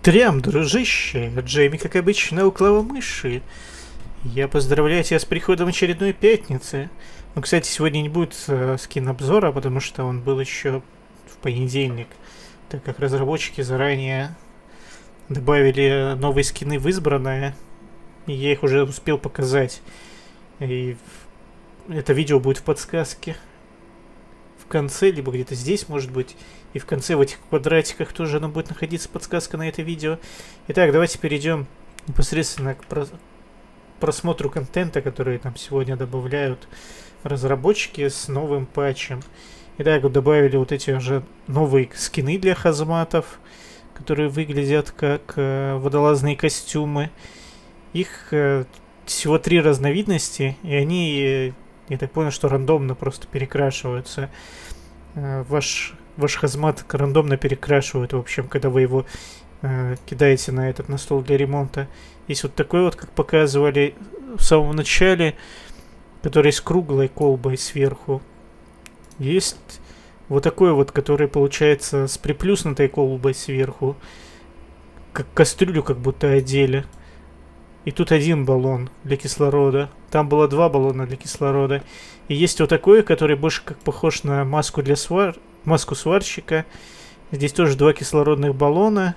Трям, дружище, Джейми, как обычно, около мыши. Я поздравляю тебя с приходом очередной пятницы. Ну, кстати, сегодня не будет скин-обзора, потому что он был еще в понедельник, так как разработчики заранее добавили новые скины в избранное, и я их уже успел показать. И это видео будет в подсказке в конце, либо где-то здесь, может быть. И в конце в этих квадратиках тоже оно будет находиться подсказка на это видео. Итак, давайте перейдем непосредственно к просмотру контента, который там сегодня добавляют разработчики с новым патчем. Итак, вот добавили вот эти уже новые скины для хазматов, которые выглядят как водолазные костюмы. Их всего 3 разновидности, и они, я так понял, что рандомно просто перекрашиваются. Ваш хазмат рандомно перекрашивают, в общем, когда вы его кидаете на стол для ремонта. Есть вот такой вот, как показывали в самом начале, который с круглой колбой сверху. Есть вот такой вот, который получается с приплюснутой колбой сверху. Как кастрюлю как будто одели. И тут 1 баллон для кислорода. Там было 2 баллона для кислорода. И есть вот такой, который больше как похож на маску для маску сварщика. Здесь тоже 2 кислородных баллона.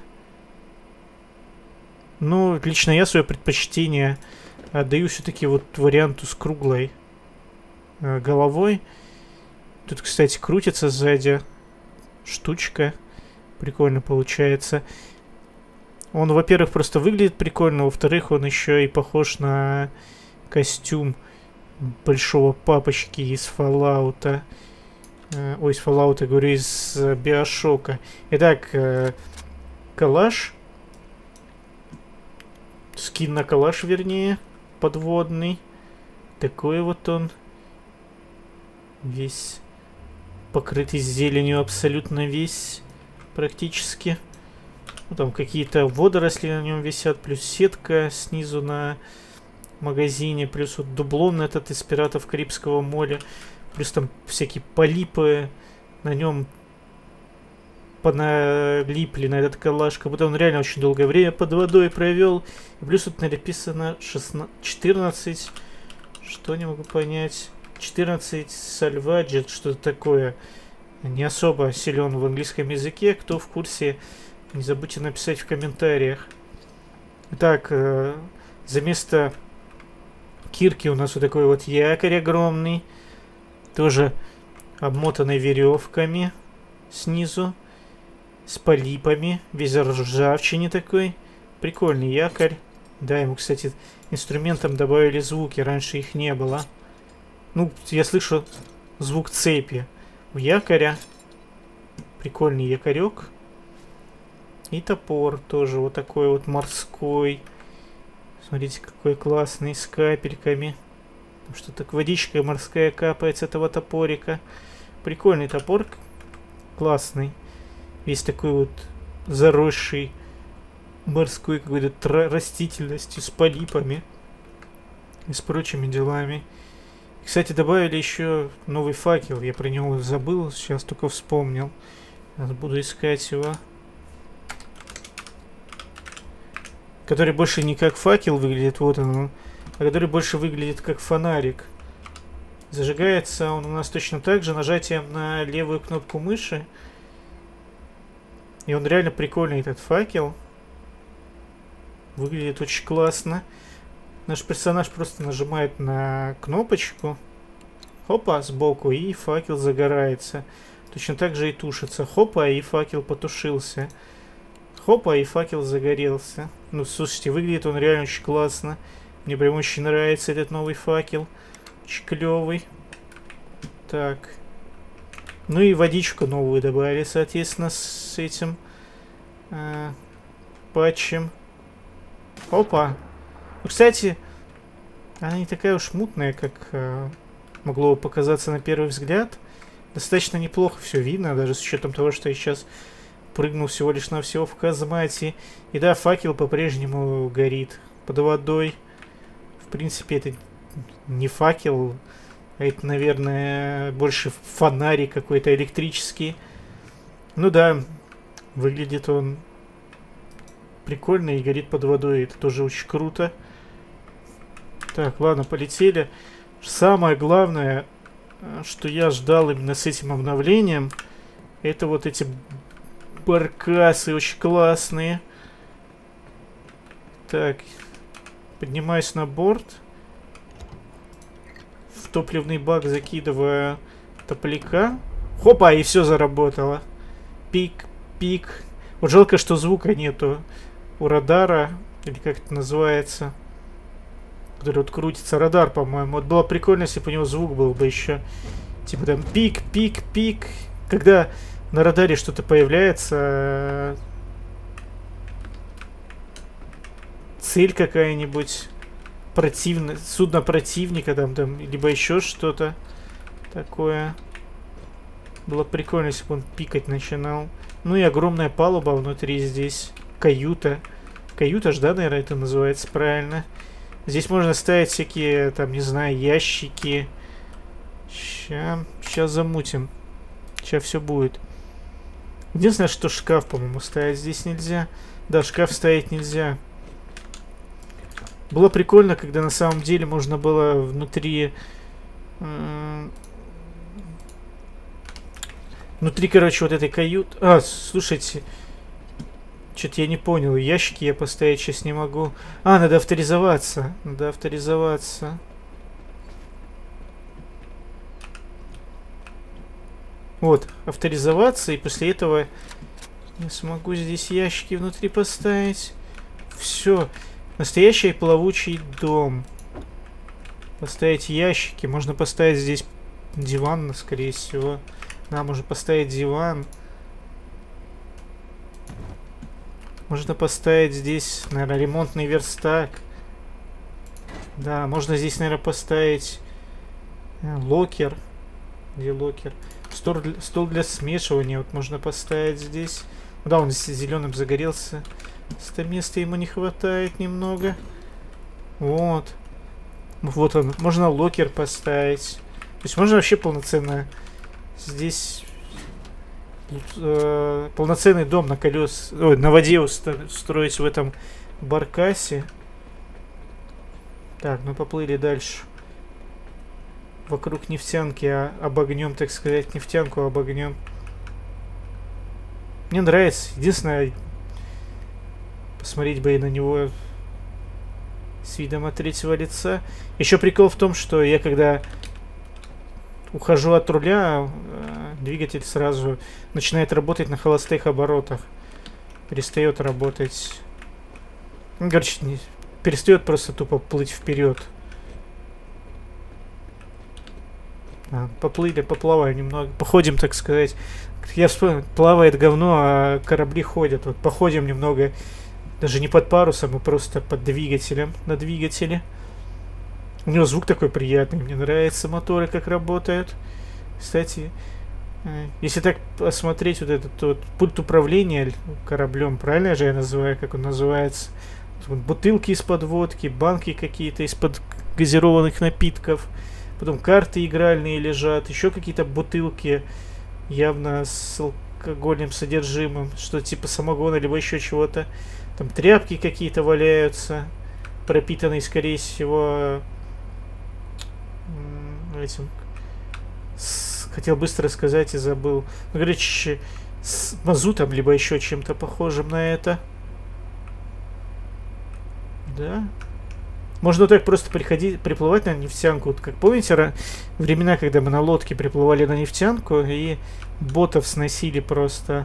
Ну, лично я свое предпочтение отдаю все-таки вот варианту с круглой головой. Тут, кстати, крутится сзади штучка. Прикольно получается. Он, во-первых, просто выглядит прикольно, во-вторых, он еще и похож на костюм большого папочки из Fallout. Ой, из Fallout, говорю, из Биошока. Итак, калаш. Скин на калаш, вернее, подводный. Такой вот он. Весь покрытый зеленью, абсолютно весь, практически. Ну, там какие-то водоросли на нем висят, плюс сетка снизу на магазине, плюс вот дублон этот из пиратов Карибского моря, плюс там всякие полипы на нем поналипли на этот калаш, как будто он реально очень долгое время под водой провел. И плюс тут написано 14, что не могу понять, 14 сальваджет, что-то такое. Не особо силен в английском языке, кто в курсе, не забудьте написать в комментариях. Итак, за место кирки у нас вот такой вот якорь огромный, тоже обмотанный веревками снизу, с полипами, весь в ржавчине такой. Прикольный якорь. Да, ему, кстати, инструментом добавили звуки, раньше их не было. Ну, я слышу звук цепи у якоря. Прикольный якорек. И топор тоже вот такой вот морской. Смотрите, какой классный, с капельками. Что так водичка морская капает с этого топорика. Прикольный топор. Классный. Весь такой вот заросший морской какой-то растительностью, с полипами и с прочими делами. Кстати, добавили еще новый факел. Я про него забыл, сейчас только вспомнил. Сейчас буду искать его. Который больше не как факел выглядит, вот он, а который больше выглядит как фонарик. Зажигается он у нас точно так же нажатием на левую кнопку мыши. И он реально прикольный, этот факел. Выглядит очень классно. Наш персонаж просто нажимает на кнопочку. Хопа, сбоку, и факел загорается. Точно так же и тушится. Хопа, и факел потушился. Хопа, и факел загорелся. Ну, слушайте, выглядит он реально очень классно. Мне прям очень нравится этот новый факел. Очень клевый. Так. Ну и водичку новую добавили, соответственно, с этим патчем. Опа. Ну, кстати, она не такая уж мутная, как могло показаться на первый взгляд. Достаточно неплохо все видно, даже с учетом того, что я сейчас прыгнул всего лишь навсего в казмате. И да, факел по-прежнему горит под водой. В принципе, это не факел, а это, наверное, больше фонарик какой-то электрический. Ну да, выглядит он прикольно и горит под водой. Это тоже очень круто. Так, ладно, полетели. Самое главное, что я ждал именно с этим обновлением, это вот эти баркасы очень классные. Так, поднимаюсь на борт. В топливный бак закидываю топляка. Хопа, и все заработало. Пик, пик. Вот жалко, что звука нету у радара, или как это называется, который вот крутится. Радар, по-моему. Вот было прикольно, если бы у него звук был бы еще. Типа там пик, пик, пик. Когда на радаре что-то появляется, цель какая-нибудь, судно противника, там, либо еще что-то такое. Было прикольно, если бы он пикать начинал. Ну и огромная палуба внутри здесь. Каюта. Каюта ж, да, наверное, это называется правильно. Здесь можно ставить всякие, там, не знаю, ящики. Сейчас замутим. Сейчас все будет. Единственное, что шкаф, по-моему, ставить здесь нельзя. Да, шкаф ставить нельзя. Было прикольно, когда на самом деле можно было внутри... Внутри, короче, вот этой каюты... А, слушайте. Что-то я не понял. Ящики я поставить сейчас не могу. А, надо авторизоваться. Надо авторизоваться. Вот, авторизоваться. И после этого я смогу здесь ящики внутри поставить. Все. Настоящий плавучий дом. Поставить ящики. Можно поставить здесь диван, скорее всего. Да, можно поставить диван. Можно поставить здесь, наверное, ремонтный верстак. Да, можно здесь, наверное, поставить локер. Где локер? Стол для смешивания. Вот можно поставить здесь. Да, он здесь зеленым загорелся. Места ему не хватает немного. Вот. Вот он. Можно локер поставить. То есть можно вообще полноценно здесь полноценный дом на на воде строить в этом баркасе. Так, мы поплыли дальше. Вокруг нефтянки обогнем, так сказать, нефтянку обогнем. Мне нравится. Единственное, посмотреть бы и на него с видом от третьего лица. Еще прикол в том, что я когда ухожу от руля, двигатель сразу начинает работать на холостых оборотах. Перестает работать. Ну, короче, перестает просто тупо плыть вперед. Поплыли, поплаваем немного. Походим, так сказать. Я вспомнил, плавает говно, а корабли ходят. Вот походим немного. Даже не под парусом, а просто под двигателем. На двигателе. У него звук такой приятный. Мне нравятся моторы, как работают. Кстати, если так посмотреть, вот этот вот пульт управления кораблем, правильно же я называю, как он называется? Вот бутылки из-под водки, банки какие-то из-под газированных напитков. Потом карты игральные лежат, еще какие-то бутылки, явно с алкогольным содержимым, что типа самогона, либо еще чего-то. Там тряпки какие-то валяются, пропитанные, скорее всего, этим... Хотел быстро сказать и забыл. Ну, короче, с мазутом, либо еще чем-то похожим на это. Да. Можно так просто приплывать на нефтянку. Вот как помните, времена, когда мы на лодке приплывали на нефтянку и ботов сносили просто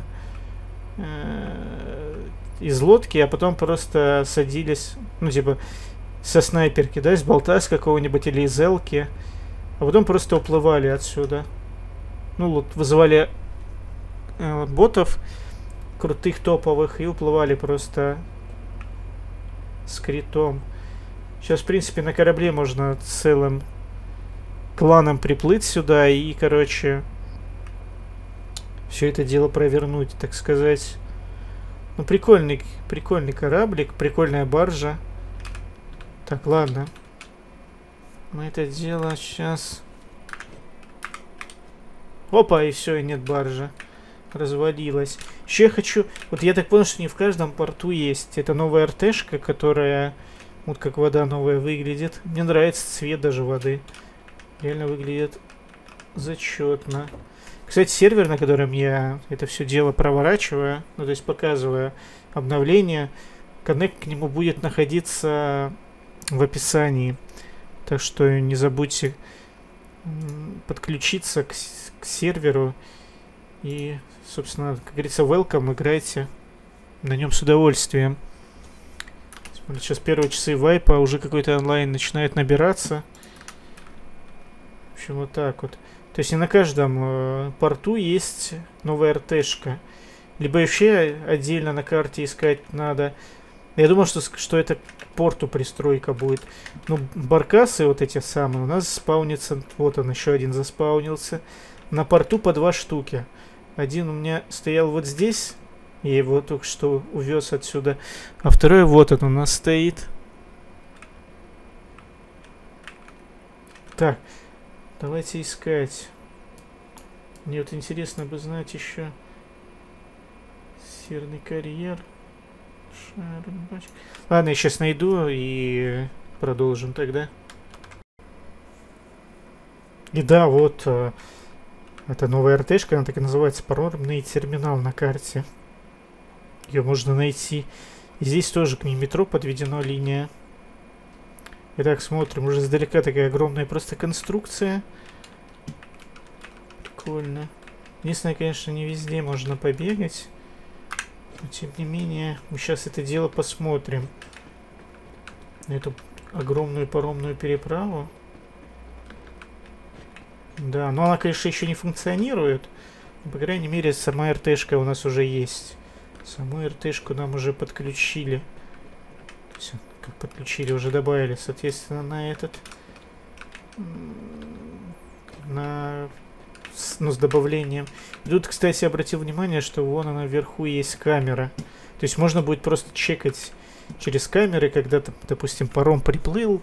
из лодки, а потом просто садились, ну, типа, со снайперки, да, с болта с какого-нибудь или из элки, а потом просто уплывали отсюда. Ну, вот, вызывали ботов крутых, топовых, и уплывали просто с критом. Сейчас, в принципе, на корабле можно целым кланом приплыть сюда и, короче, все это дело провернуть, так сказать. Ну, прикольный кораблик, прикольная баржа. Так, ладно. Мы это дело сейчас... Опа, и все, и нет баржи. развалилась. Еще я хочу... Вот я так понял, что не в каждом порту есть. Это новая РТшка, которая... Вот как вода новая выглядит. Мне нравится цвет даже воды. Реально выглядит зачетно. Кстати, сервер, на котором я это все дело проворачиваю, ну то есть показываю обновление, коннект к нему будет находиться в описании. Так что не забудьте подключиться к серверу и, собственно, как говорится, welcome, играйте на нем с удовольствием. Сейчас первые часы вайпа, уже какой-то онлайн начинает набираться. В общем, вот так вот. То есть не на каждом порту есть новая РТшка. Либо вообще отдельно на карте искать надо. Я думал, что это к порту пристройка будет. Ну, баркасы вот эти самые у нас спаунятся. Вот он, еще один заспаунился. На порту по 2 штуки. Один у меня стоял вот здесь. Я его только что увез отсюда. А второй вот он у нас стоит. Так. Давайте искать. Мне вот интересно бы знать еще. Серный карьер. Ладно, я сейчас найду и продолжим тогда. И да, вот это новая РТшка, она так и называется, паромный терминал на карте. Ее можно найти. И здесь тоже к ней метро подведена линия. Итак, смотрим, уже издалека такая огромная просто конструкция. Прикольно. Единственное, конечно, не везде можно побегать. Но, тем не менее, мы сейчас это дело посмотрим. На эту огромную паромную переправу. Да, но она, конечно, еще не функционирует. Но, по крайней мере, сама РТшка у нас уже есть. Саму РТшку нам уже подключили. Все, как подключили, уже добавили, соответственно, на этот... Ну, с добавлением. И тут, кстати, обратил внимание, что вон она вверху есть камера. То есть можно будет просто чекать через камеры, когда, допустим, паром приплыл,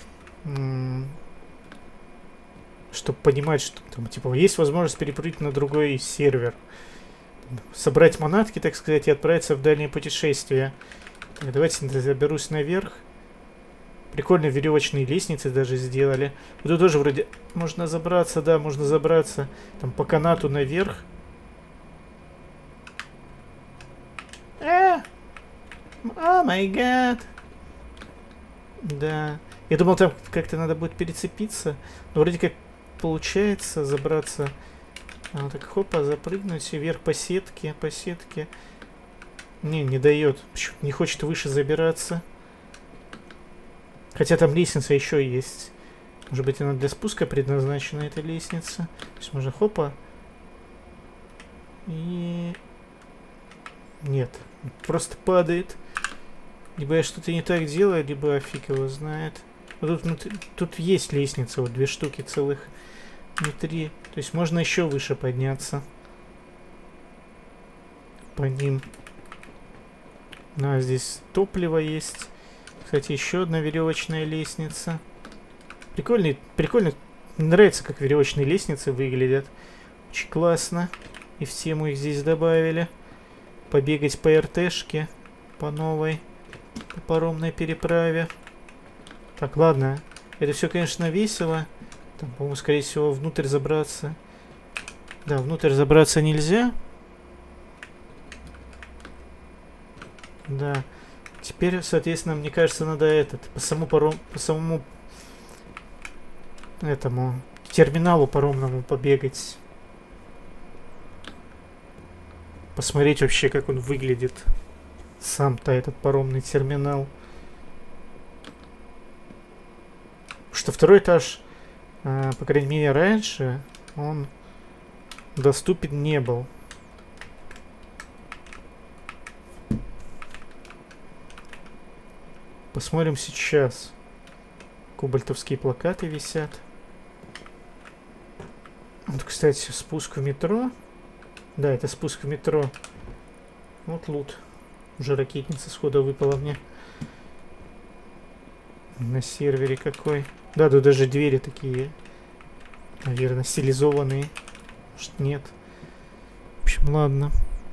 чтобы понимать, что там, типа, есть возможность переплыть на другой сервер. Собрать манатки, так сказать, и отправиться в дальнее путешествие. Так, давайте заберусь наверх. Прикольно, веревочные лестницы даже сделали. Вот тут тоже вроде можно забраться, да, можно забраться. Там по канату наверх. О май гад. Да. Я думал, там как-то надо будет перецепиться. Но вроде как получается забраться. А, так, хопа, запрыгнуть и вверх по сетке, по сетке. Не дает. Не хочет выше забираться. Хотя там лестница еще есть. Может быть, она для спуска предназначена, эта лестница. То есть можно хопа. И... Нет. Просто падает. Либо я что-то не так делаю, либо фиг его знает. Вот тут есть лестница, вот 2 штуки целых. Не 3. То есть можно еще выше подняться. По ним. Здесь топливо есть. Кстати, еще одна веревочная лестница. Прикольно. Мне нравится, как веревочные лестницы выглядят. Очень классно. И в тему их здесь добавили. Побегать по РТшке. По новой. По паромной переправе. Так, ладно. Это все, конечно, весело. Там, по-моему, скорее всего, внутрь забраться. Да, внутрь забраться нельзя. Да. Теперь, соответственно, мне кажется, надо по самому этому терминалу паромному побегать. Посмотреть вообще, как он выглядит. Сам-то этот паромный терминал. Потому что второй этаж, по крайней мере, раньше он доступен не был. Посмотрим сейчас. Кобальтовские плакаты висят. Вот, кстати, спуск в метро. Да, это спуск в метро. Вот лут. Уже ракетница схода выпала мне. На сервере какой. Да, тут даже двери такие, наверное, стилизованные. Может, нет. В общем, общем, ладно.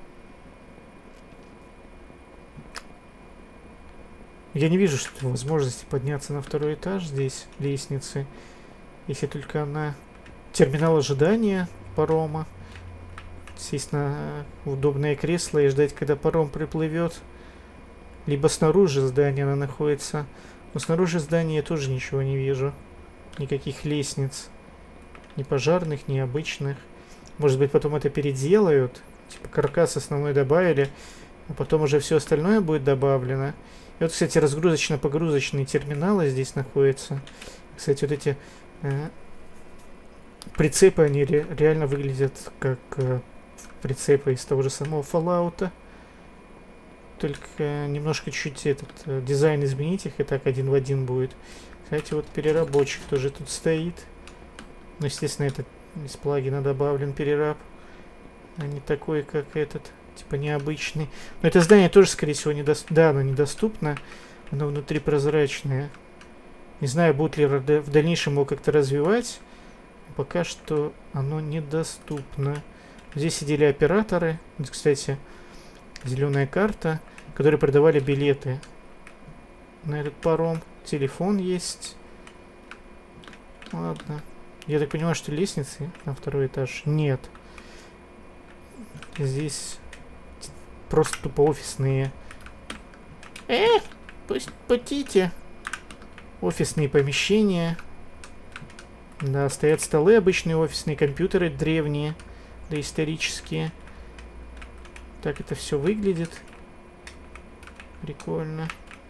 Я не вижу, что возможности подняться на второй этаж здесь, лестницы. Если только на терминал ожидания парома. Сесть на удобное кресло и ждать, когда паром приплывет. Либо снаружи здания она находится. Но снаружи здания я тоже ничего не вижу. Никаких лестниц. Ни пожарных, ни обычных. Может быть, потом это переделают. Типа каркас основной добавили. А потом уже все остальное будет добавлено. И вот, кстати, разгрузочно-погрузочные терминалы здесь находятся. Кстати, вот эти прицепы, они реально выглядят как прицепы из того же самого Fallout. Только немножко чуть этот дизайн изменить их, и так один в один будет. Кстати, вот переработчик тоже тут стоит. Ну, естественно, это из плагина добавлен перераб. А не такой, как этот. Типа необычный. Но это здание тоже, скорее всего, недоступно. Да, оно недоступно. Оно внутри прозрачное. Не знаю, будут ли в дальнейшем его как-то развивать. Пока что оно недоступно. Здесь сидели операторы. Вот, кстати, зеленая карта, которые продавали билеты на этот паром. Телефон есть. Ладно. Я так понимаю, что лестницы на второй этаж нет. Здесь просто тупо офисные. Пустите. Офисные помещения. Да, стоят столы обычные офисные, компьютеры древние, доисторические. Так это все выглядит. Прикольно.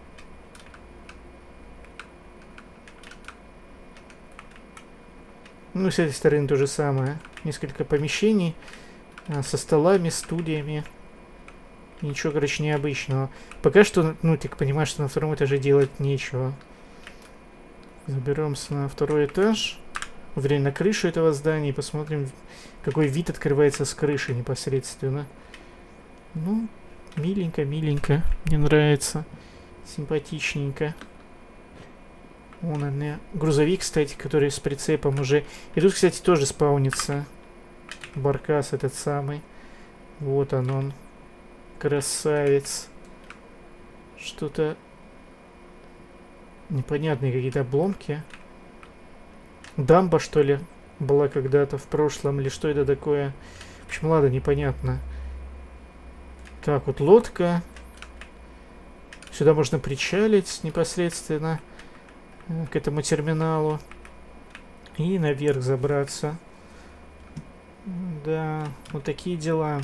Ну, с этой стороны то же самое. Несколько помещений со столами, стульями. Ничего, короче, необычного. Пока что, ну, ты понимаешь, что на втором этаже делать нечего. Заберемся на второй этаж. Вернее, на крышу этого здания и посмотрим, какой вид открывается с крыши непосредственно. Ну, миленько, миленько. Мне нравится. Симпатичненько. Вон он, грузовик, кстати, который с прицепом уже. И тут, кстати, тоже спаунится баркас этот самый. Вот он. Красавец. Что-то непонятные какие-то обломки. Дамба, что ли, была когда-то в прошлом, или что это такое? В общем, ладно, непонятно. Так, вот лодка. Сюда можно причалить непосредственно к этому терминалу. И наверх забраться. Да, вот такие дела.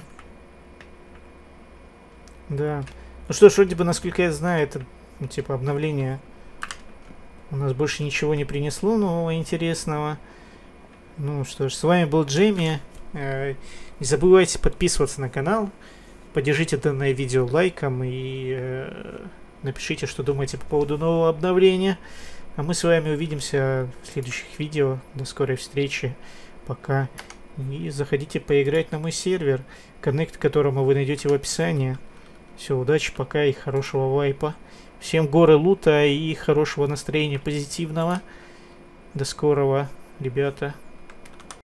Да. Ну что ж, вроде бы, насколько я знаю, это, ну, типа, обновление у нас больше ничего не принесло нового интересного. Ну что ж, с вами был Джейми. Не забывайте подписываться на канал. Поддержите данное видео лайком и напишите, что думаете по поводу нового обновления. А мы с вами увидимся в следующих видео. До скорой встречи. Пока. И заходите поиграть на мой сервер, коннект к которому вы найдете в описании. Все, удачи, пока и хорошего вайпа. Всем горы лута и хорошего настроения позитивного. До скорого, ребята.